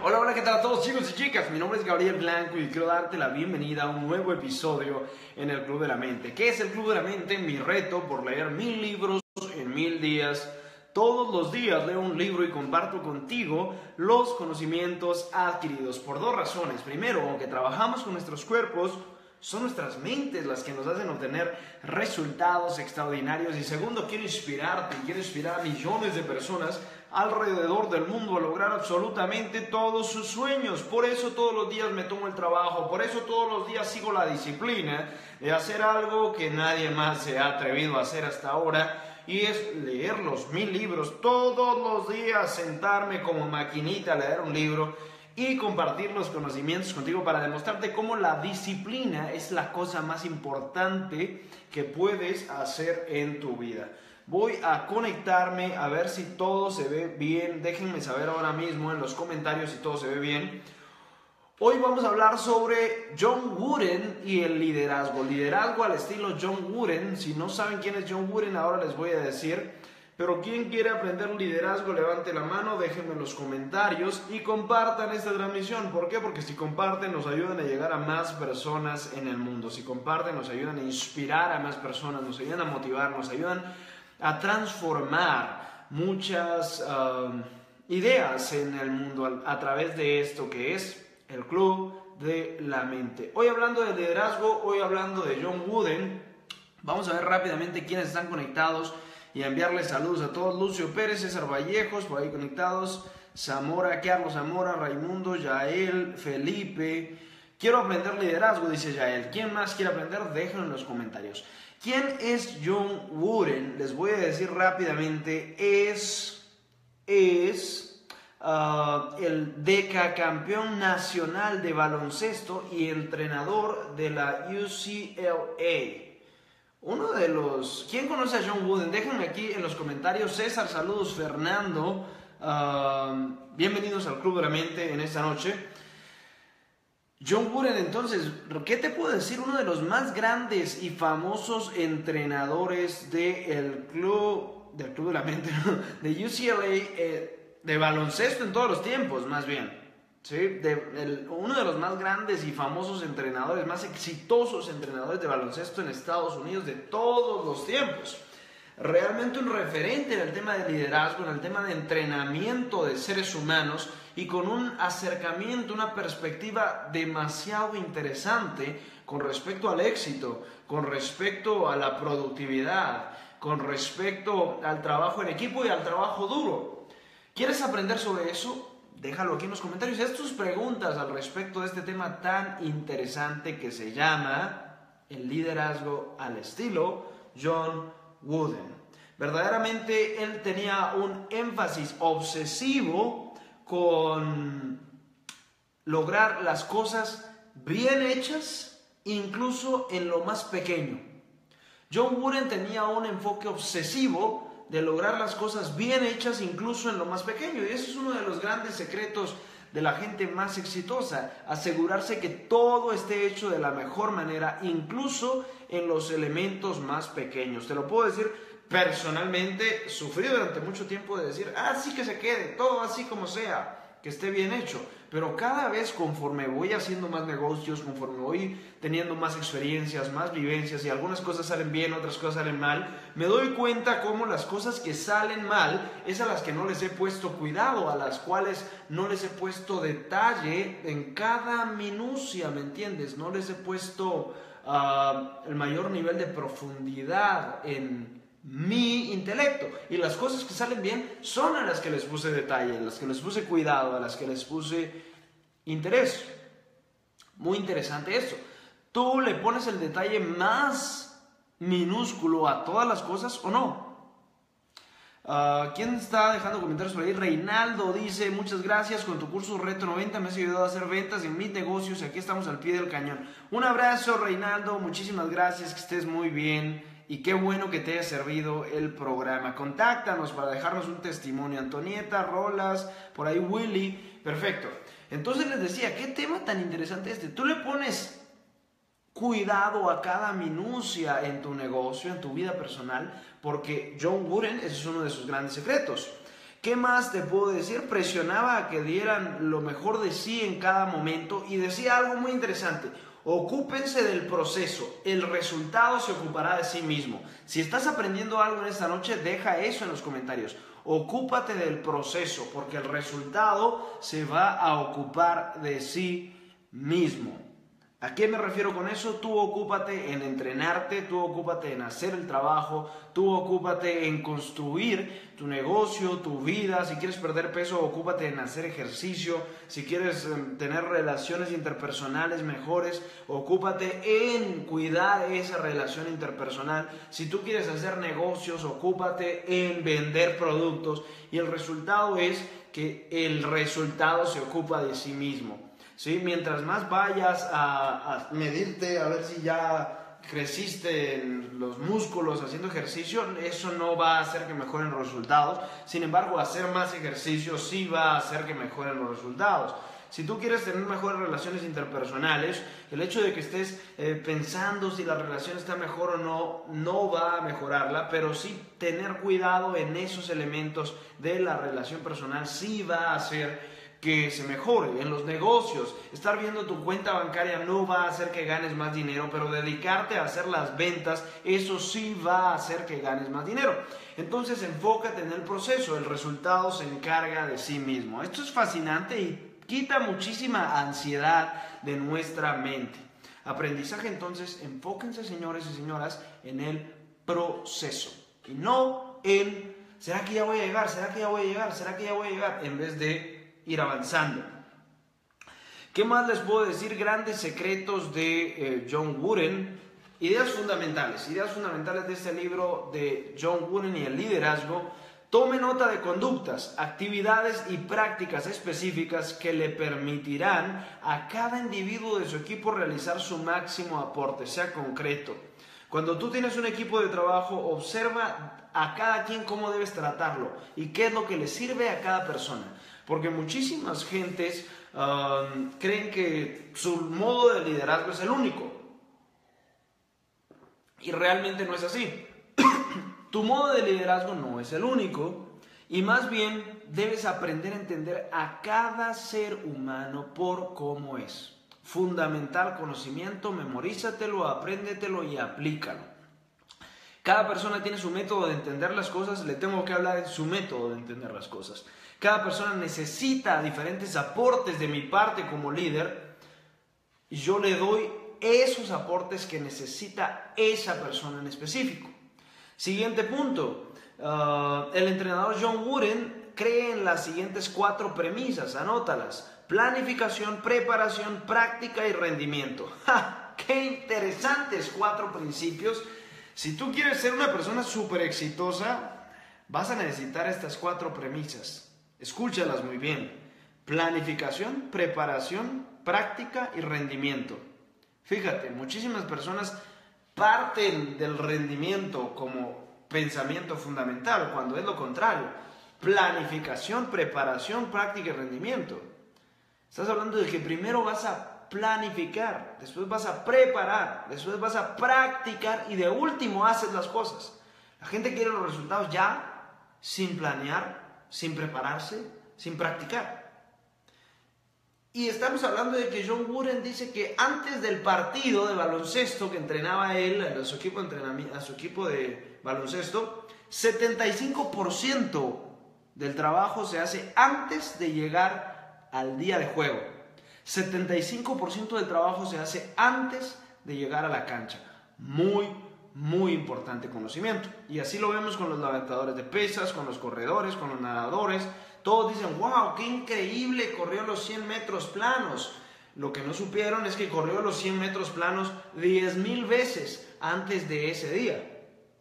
Hola, hola, ¿qué tal a todos chicos y chicas? Mi nombre es Gabriel Blanco y quiero darte la bienvenida a un nuevo episodio en el Club de la Mente. ¿Qué es el Club de la Mente? Mi reto por leer 1000 libros en 1000 días. Todos los días leo un libro y comparto contigo los conocimientos adquiridos por dos razones. Primero, aunque trabajamos con nuestros cuerpos, son nuestras mentes las que nos hacen obtener resultados extraordinarios. Y segundo, quiero inspirarte y quiero inspirar a millones de personas alrededor del mundo a lograr absolutamente todos sus sueños. Por eso todos los días me tomo el trabajo, por eso todos los días sigo la disciplina de hacer algo que nadie más se ha atrevido a hacer hasta ahora. Y es leer los 1000 libros todos los días, sentarme como maquinita a leer un libro y compartir los conocimientos contigo para demostrarte cómo la disciplina es la cosa más importante que puedes hacer en tu vida. Voy a conectarme a ver si todo se ve bien. Déjenme saber ahora mismo en los comentarios si todo se ve bien. Hoy vamos a hablar sobre John Wooden y el liderazgo. Liderazgo al estilo John Wooden. Si no saben quién es John Wooden, ahora les voy a decir. Pero quien quiere aprender liderazgo, levante la mano, déjenme en los comentarios y compartan esta transmisión. ¿Por qué? Porque si comparten nos ayudan a llegar a más personas en el mundo. Si comparten nos ayudan a inspirar a más personas, nos ayudan a motivar, nos ayudan a transformar muchas ideas en el mundo a través de esto que es el Club de la Mente. Hoy hablando de liderazgo, hoy hablando de John Wooden, vamos a ver rápidamente quiénes están conectados y a enviarles saludos a todos. Lucio Pérez, César Vallejos, por ahí conectados, Zamora, Carlos Zamora, Raimundo, Yael, Felipe. Quiero aprender liderazgo, dice Yael. ¿Quién más quiere aprender? Déjenlo en los comentarios. ¿Quién es John Wooden? Les voy a decir rápidamente, es el decacampeón nacional de baloncesto y entrenador de la UCLA. Uno de los... ¿Quién conoce a John Wooden? Déjenme aquí en los comentarios. César, saludos. Fernando, bienvenidos al Club de la Mente en esta noche. John Wooden, entonces, ¿qué te puedo decir? Uno de los más grandes y famosos entrenadores del Club de la Mente, ¿no? De UCLA, de baloncesto en todos los tiempos, más bien. ¿Sí? Uno de los más grandes y famosos entrenadores, más exitosos entrenadores de baloncesto en Estados Unidos de todos los tiempos. Realmente un referente en el tema de liderazgo, en el tema de entrenamiento de seres humanos y con un acercamiento, una perspectiva demasiado interesante con respecto al éxito, con respecto a la productividad, con respecto al trabajo en equipo y al trabajo duro. ¿Quieres aprender sobre eso? Déjalo aquí en los comentarios. Haz tus preguntas al respecto de este tema tan interesante que se llama el liderazgo al estilo John Wooden. Verdaderamente él tenía un énfasis obsesivo con lograr las cosas bien hechas, incluso en lo más pequeño. John Wooden tenía un enfoque obsesivo de lograr las cosas bien hechas incluso en lo más pequeño, y eso es uno de los grandes secretos de la gente más exitosa, asegurarse que todo esté hecho de la mejor manera, incluso en los elementos más pequeños. Te lo puedo decir personalmente, sufrí durante mucho tiempo de decir, sí que se quede, todo así como sea, que esté bien hecho. Pero cada vez conforme voy haciendo más negocios, conforme voy teniendo más experiencias, más vivencias y algunas cosas salen bien, otras cosas salen mal, me doy cuenta cómo las cosas que salen mal es a las que no les he puesto cuidado, a las cuales no les he puesto detalle en cada minucia, ¿me entiendes? No les he puesto el mayor nivel de profundidad en mi intelecto, y las cosas que salen bien son a las que les puse detalle, a las que les puse cuidado, a las que les puse interés. Muy interesante esto. ¿Tú le pones el detalle más minúsculo a todas las cosas o no? ¿Quién está dejando comentarios por ahí? Reinaldo dice, muchas gracias, con tu curso Reto 90 me has ayudado a hacer ventas en mis negocios y aquí estamos al pie del cañón. Un abrazo, Reinaldo, muchísimas gracias, que estés muy bien. Y qué bueno que te haya servido el programa. Contáctanos para dejarnos un testimonio. Antonieta, Rolas, por ahí Willy. Perfecto. Entonces les decía, qué tema tan interesante este. Tú le pones cuidado a cada minucia en tu negocio, en tu vida personal, porque John Wooden, ese es uno de sus grandes secretos. ¿Qué más te puedo decir? Presionaba a que dieran lo mejor de sí en cada momento y decía algo muy interesante. Ocúpense del proceso, el resultado se ocupará de sí mismo. Si estás aprendiendo algo en esta noche, deja eso en los comentarios. Ocúpate del proceso, porque el resultado se va a ocupar de sí mismo. ¿A qué me refiero con eso? Tú ocúpate en entrenarte, tú ocúpate en hacer el trabajo, tú ocúpate en construir tu negocio, tu vida. Si quieres perder peso, ocúpate en hacer ejercicio. Si quieres tener relaciones interpersonales mejores, ocúpate en cuidar esa relación interpersonal. Si tú quieres hacer negocios, ocúpate en vender productos. Y el resultado es que el resultado se ocupa de sí mismo. ¿Sí? Mientras más vayas a medirte, a ver si ya creciste en los músculos haciendo ejercicio, eso no va a hacer que mejoren los resultados. Sin embargo, hacer más ejercicio sí va a hacer que mejoren los resultados. Si tú quieres tener mejores relaciones interpersonales, el hecho de que estés pensando si la relación está mejor o no, no va a mejorarla, pero sí tener cuidado en esos elementos de la relación personal sí va a hacer que se mejore. En los negocios, estar viendo tu cuenta bancaria no va a hacer que ganes más dinero, pero dedicarte a hacer las ventas, eso sí va a hacer que ganes más dinero. Entonces enfócate en el proceso, el resultado se encarga de sí mismo. Esto es fascinante y quita muchísima ansiedad de nuestra mente. Aprendizaje, entonces, enfóquense, señores y señoras, en el proceso y no en ¿será que ya voy a llegar? ¿Será que ya voy a llegar? ¿Será que ya voy a llegar? En vez de ir avanzando. ¿Qué más les puedo decir? Grandes secretos de John Wooden. Ideas fundamentales de este libro de John Wooden y el liderazgo. Tome nota de conductas, actividades y prácticas específicas que le permitirán a cada individuo de su equipo realizar su máximo aporte, sea concreto. Cuando tú tienes un equipo de trabajo, observa a cada quien cómo debes tratarlo y qué es lo que le sirve a cada persona. Porque muchísimas gentes creen que su modo de liderazgo es el único. Y realmente no es así. Tu modo de liderazgo no es el único. Y más bien debes aprender a entender a cada ser humano por cómo es. Fundamental conocimiento, memorízatelo, apréndetelo y aplícalo. Cada persona tiene su método de entender las cosas, le tengo que hablar de su método de entender las cosas. Cada persona necesita diferentes aportes de mi parte como líder y yo le doy esos aportes que necesita esa persona en específico. Siguiente punto, el entrenador John Wooden cree en las siguientes 4 premisas, anótalas: planificación, preparación, práctica y rendimiento. ¡Ja! ¡Qué interesantes 4 principios! Si tú quieres ser una persona súper exitosa, vas a necesitar estas 4 premisas. Escúchalas muy bien: planificación, preparación, práctica y rendimiento. Fíjate, muchísimas personas parten del rendimiento como pensamiento fundamental, cuando es lo contrario. Planificación, preparación, práctica y rendimiento. Estás hablando de que primero vas a planificar, después vas a preparar, después vas a practicar y de último haces las cosas. La gente quiere los resultados ya, sin planear, sin prepararse, sin practicar. Y estamos hablando de que John Wooden dice que antes del partido de baloncesto que entrenaba él a su equipo de baloncesto, 75% del trabajo se hace antes de llegar al día de juego. 75% del trabajo se hace antes de llegar a la cancha. Muy importante conocimiento. Y así lo vemos con los levantadores de pesas, con los corredores, con los nadadores. Todos dicen: wow, qué increíble, corrió los 100 metros planos. Lo que no supieron es que corrió los 100 metros planos 10,000 veces antes de ese día.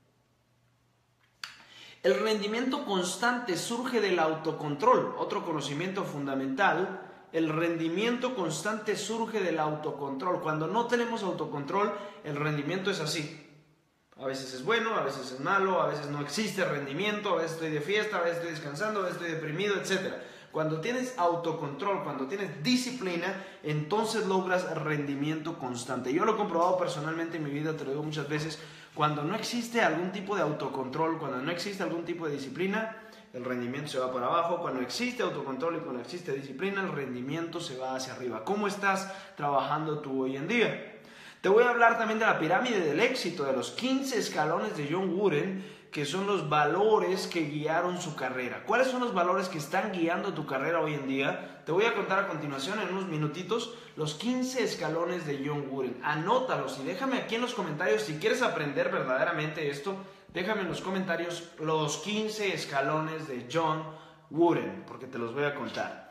El rendimiento constante surge del autocontrol. Otro conocimiento fundamental: el rendimiento constante surge del autocontrol. Cuando no tenemos autocontrol, el rendimiento es así. A veces es bueno, a veces es malo, a veces no existe rendimiento, a veces estoy de fiesta, a veces estoy descansando, a veces estoy deprimido, etc. Cuando tienes autocontrol, cuando tienes disciplina, entonces logras rendimiento constante. Yo lo he comprobado personalmente en mi vida, te lo digo muchas veces. Cuando no existe algún tipo de autocontrol, cuando no existe algún tipo de disciplina, el rendimiento se va para abajo. Cuando existe autocontrol y cuando existe disciplina, el rendimiento se va hacia arriba. ¿Cómo estás trabajando tú hoy en día? Te voy a hablar también de la pirámide del éxito, de los 15 escalones de John Wooden, que son los valores que guiaron su carrera. ¿Cuáles son los valores que están guiando tu carrera hoy en día? Te voy a contar a continuación, en unos minutitos, los 15 escalones de John Wooden. Anótalos y déjame aquí en los comentarios, si quieres aprender verdaderamente esto, déjame en los comentarios los 15 escalones de John Wooden, porque te los voy a contar.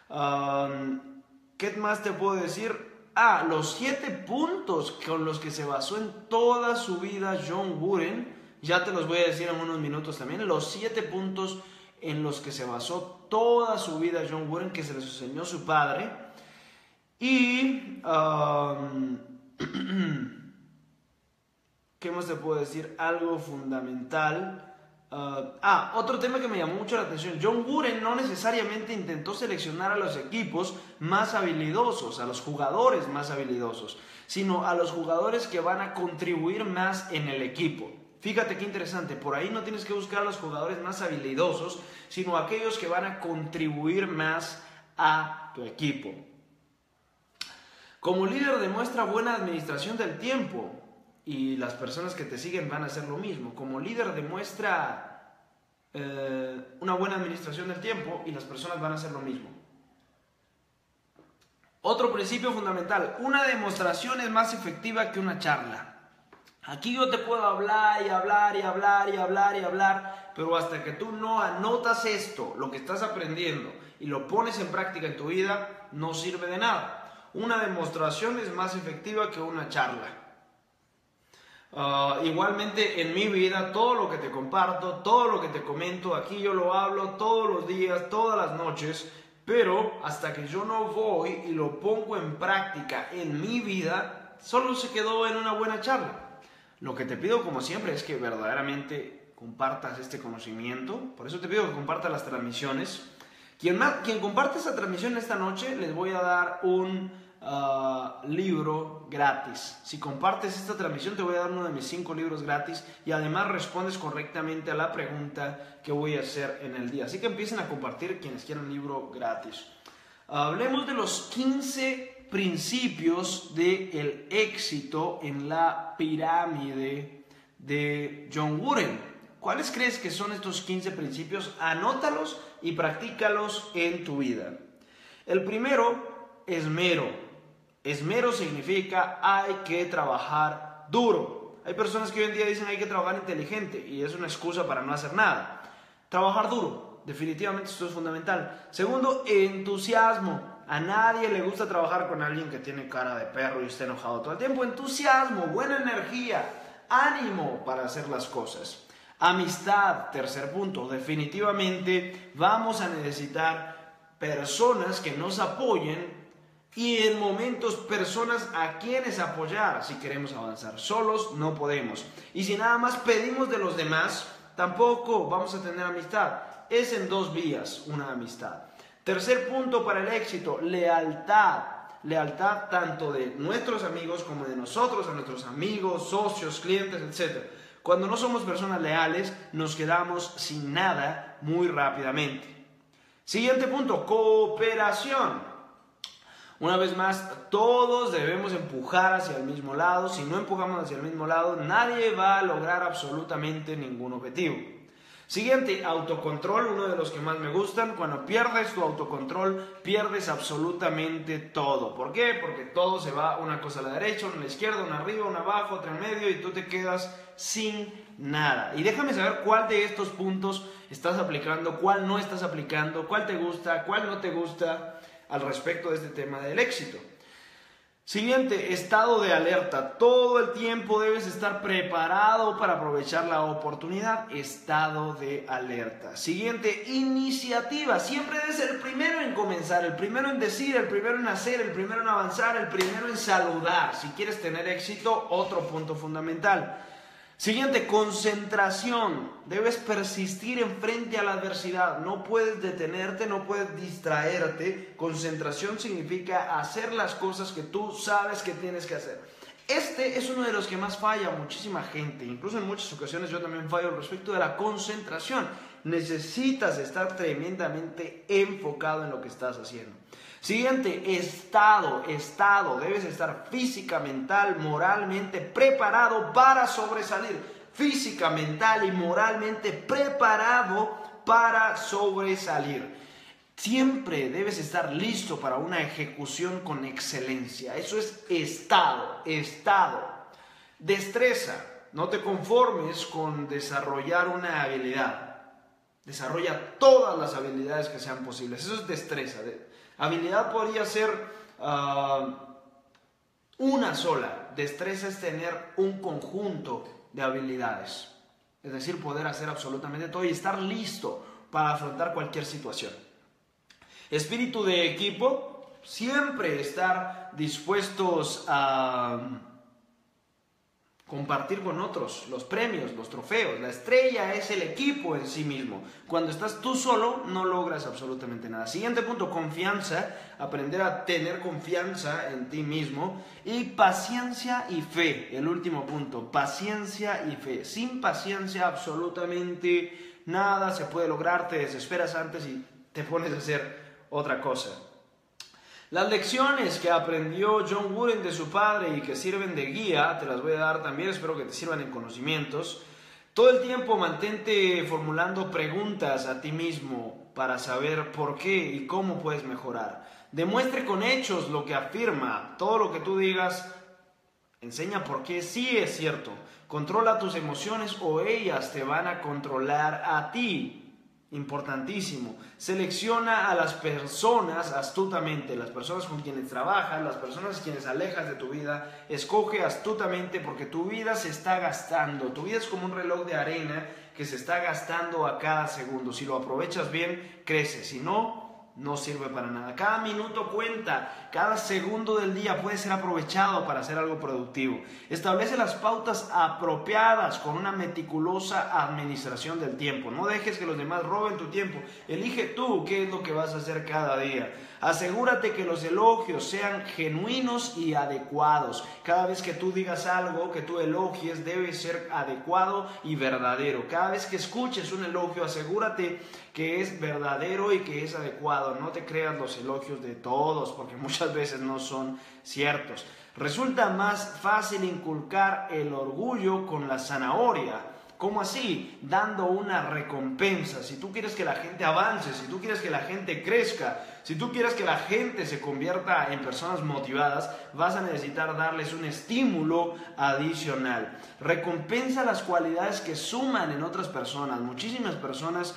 ¿Qué más te puedo decir? Los 7 puntos con los que se basó en toda su vida John Wooden. Ya te los voy a decir en unos minutos también. Los 7 puntos en los que se basó toda su vida John Wooden, que se les enseñó su padre. Y ¿qué más te puedo decir? Algo fundamental. Otro tema que me llamó mucho la atención. John Wooden no necesariamente intentó seleccionar a los equipos más habilidosos, a los jugadores más habilidosos, sino a los jugadores que van a contribuir más en el equipo. Fíjate qué interesante, por ahí no tienes que buscar a los jugadores más habilidosos, sino a aquellos que van a contribuir más a tu equipo. Como líder demuestra buena administración del tiempo y las personas que te siguen van a hacer lo mismo. Como líder demuestra una buena administración del tiempo y las personas van a hacer lo mismo. Otro principio fundamental, una demostración es más efectiva que una charla. Aquí yo te puedo hablar y hablar y hablar y hablar y hablar, pero hasta que tú no anotas esto, lo que estás aprendiendo, y lo pones en práctica en tu vida, no sirve de nada. Una demostración es más efectiva que una charla. Igualmente en mi vida, todo lo que te comparto, todo lo que te comento, aquí yo lo hablo todos los días, todas las noches, pero hasta que yo no voy y lo pongo en práctica en mi vida, solo se quedó en una buena charla. Lo que te pido, como siempre, es que verdaderamente compartas este conocimiento. Por eso te pido que compartas las transmisiones. Quien comparte esta transmisión esta noche, les voy a dar un libro gratis. Si compartes esta transmisión, te voy a dar uno de mis 5 libros gratis. Y además respondes correctamente a la pregunta que voy a hacer en el día. Así que empiecen a compartir quienes quieran un libro gratis. Hablemos de los 15 principios del éxito en la pirámide de John Wooden. ¿Cuáles crees que son estos 15 principios? Anótalos y practícalos en tu vida. El primero, esmero. Esmero significa hay que trabajar duro. Hay personas que hoy en día dicen hay que trabajar inteligente y es una excusa para no hacer nada. Trabajar duro, definitivamente esto es fundamental. Segundo, entusiasmo. A nadie le gusta trabajar con alguien que tiene cara de perro y está enojado todo el tiempo. Entusiasmo, buena energía, ánimo para hacer las cosas. Amistad, tercer punto. Definitivamente vamos a necesitar personas que nos apoyen y en momentos personas a quienes apoyar si queremos avanzar. Solos no podemos. Y si nada más pedimos de los demás, tampoco vamos a tener amistad. Es en 2 vías una amistad. Tercer punto para el éxito, lealtad. Lealtad tanto de nuestros amigos como de nosotros, a nuestros amigos, socios, clientes, etc. Cuando no somos personas leales, nos quedamos sin nada muy rápidamente. Siguiente punto, cooperación. Una vez más, todos debemos empujar hacia el mismo lado. Si no empujamos hacia el mismo lado, nadie va a lograr absolutamente ningún objetivo. Siguiente, autocontrol, uno de los que más me gustan. Cuando pierdes tu autocontrol, pierdes absolutamente todo. ¿Por qué? Porque todo se va una cosa a la derecha, una a la izquierda, una arriba, una abajo, otra en medio y tú te quedas sin nada. Y déjame saber cuál de estos puntos estás aplicando, cuál no estás aplicando, cuál te gusta, cuál no te gusta al respecto de este tema del éxito. Siguiente, estado de alerta. Todo el tiempo debes estar preparado para aprovechar la oportunidad. Estado de alerta. Siguiente, iniciativa. Siempre debes ser el primero en comenzar, el primero en decir, el primero en hacer, el primero en avanzar, el primero en saludar. Si quieres tener éxito, otro punto fundamental. Siguiente, concentración. Debes persistir en frente a la adversidad. No puedes detenerte, no puedes distraerte. Concentración significa hacer las cosas que tú sabes que tienes que hacer. Este es uno de los que más falla muchísima gente. Incluso en muchas ocasiones yo también fallo al respecto de la concentración. necesitas estar tremendamente enfocado en lo que estás haciendo. Siguiente, estado. Debes estar física, mental, moralmente preparado para sobresalir. Física, mental y moralmente preparado para sobresalir. Siempre debes estar listo para una ejecución con excelencia. Eso es estado. Destreza. No te conformes con desarrollar una habilidad. Desarrolla todas las habilidades que sean posibles. Eso es destreza. Habilidad podría ser una sola. Destreza es tener un conjunto de habilidades. Es decir, poder hacer absolutamente todo y estar listo para afrontar cualquier situación. Espíritu de equipo, siempre estar dispuestos a compartir con otros los premios, los trofeos. La estrella es el equipo en sí mismo. Cuando estás tú solo, no logras absolutamente nada. Siguiente punto, confianza. Aprender a tener confianza en ti mismo. Y paciencia y fe. El último punto, paciencia y fe. Sin paciencia absolutamente nada se puede lograr. Te desesperas antes y te pones a hacer otra cosa. Las lecciones que aprendió John Wooden de su padre y que sirven de guía, te las voy a dar también, espero que te sirvan en conocimientos. Todo el tiempo mantente formulando preguntas a ti mismo para saber por qué y cómo puedes mejorar. Demuestre con hechos lo que afirma. Todo lo que tú digas enseña por qué sí es cierto. Controla tus emociones o ellas te van a controlar a ti. Importantísimo. Selecciona a las personas astutamente, las personas con quienes trabajas, las personas quienes alejas de tu vida. Escoge astutamente porque tu vida se está gastando. Tu vida es como un reloj de arena que se está gastando a cada segundo. Si lo aprovechas bien, crece. Si no, no sirve para nada. Cada minuto cuenta, cada segundo del día puede ser aprovechado para hacer algo productivo. Establece las pautas apropiadas con una meticulosa administración del tiempo. No dejes que los demás roben tu tiempo. Elige tú qué es lo que vas a hacer cada día. Asegúrate que los elogios sean genuinos y adecuados. Cada vez que tú digas algo, que tú elogies, debe ser adecuado y verdadero. Cada vez que escuches un elogio, asegúrate que es verdadero y que es adecuado. No te creas los elogios de todos, porque muchas veces no son ciertos. Resulta más fácil inculcar el orgullo con la zanahoria. ¿Cómo así? Dando una recompensa. Si tú quieres que la gente avance, si tú quieres que la gente crezca, si tú quieres que la gente se convierta en personas motivadas, vas a necesitar darles un estímulo adicional. Recompensa las cualidades que suman en otras personas. Muchísimas personas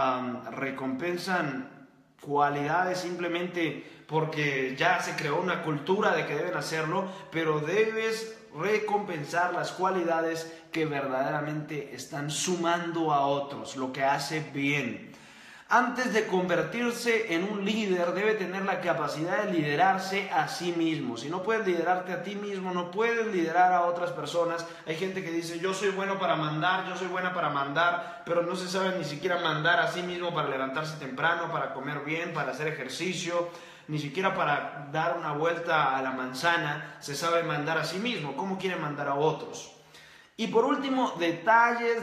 recompensan cualidades simplemente porque ya se creó una cultura de que deben hacerlo, pero debes recompensar las cualidades que verdaderamente están sumando a otros, lo que hace bien. Antes de convertirse en un líder, debe tener la capacidad de liderarse a sí mismo. Si no puedes liderarte a ti mismo, no puedes liderar a otras personas. Hay gente que dice, yo soy bueno para mandar, yo soy buena para mandar, pero no se sabe ni siquiera mandar a sí mismo para levantarse temprano, para comer bien, para hacer ejercicio, ni siquiera para dar una vuelta a la manzana se sabe mandar a sí mismo. ¿Cómo quiere mandar a otros? Y por último, detalles.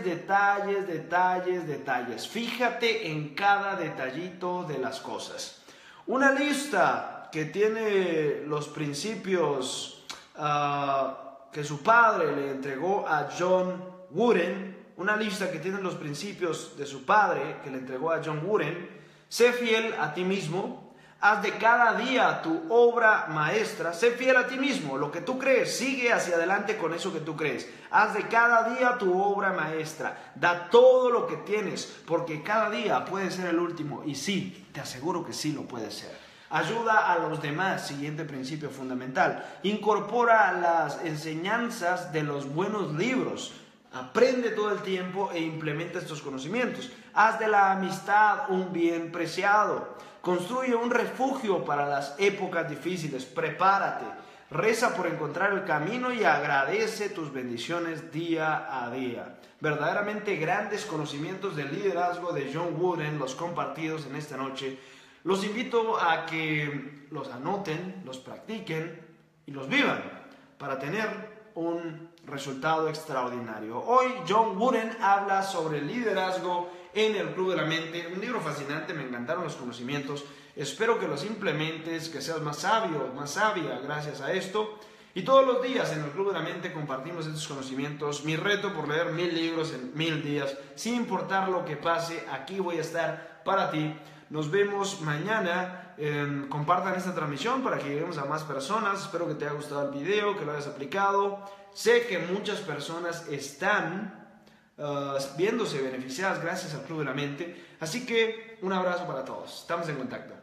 Fíjate en cada detallito de las cosas. Una lista que tiene los principios que su padre le entregó a John Wooden. Una lista que tiene los principios de su padre que le entregó a John Wooden. Sé fiel a ti mismo. Haz de cada día tu obra maestra. Sé fiel a ti mismo. Lo que tú crees, sigue hacia adelante con eso que tú crees. Haz de cada día tu obra maestra. Da todo lo que tienes, porque cada día puede ser el último. Y sí, te aseguro que sí lo puede ser. Ayuda a los demás. Siguiente principio fundamental. Incorpora las enseñanzas de los buenos libros. Aprende todo el tiempo e implementa estos conocimientos. Haz de la amistad un bien preciado. Construye un refugio para las épocas difíciles. Prepárate. Reza por encontrar el camino y agradece tus bendiciones día a día. Verdaderamente grandes conocimientos del liderazgo de John Wooden, los compartidos en esta noche. Los invito a que los anoten, los practiquen y los vivan para tener un resultado extraordinario. Hoy John Wooden habla sobre liderazgo en el Club de la Mente, un libro fascinante, me encantaron los conocimientos, espero que los implementes, que seas más sabio, más sabia gracias a esto. Y todos los días en el Club de la Mente compartimos estos conocimientos. Mi reto por leer 1000 libros en 1000 días, sin importar lo que pase, aquí voy a estar para ti. Nos vemos mañana. Compartan esta transmisión para que lleguemos a más personas. Espero que te haya gustado el video, que lo hayas aplicado. Sé que muchas personas están viéndose beneficiadas gracias al Club de la Mente. Así que un abrazo para todos. Estamos en contacto.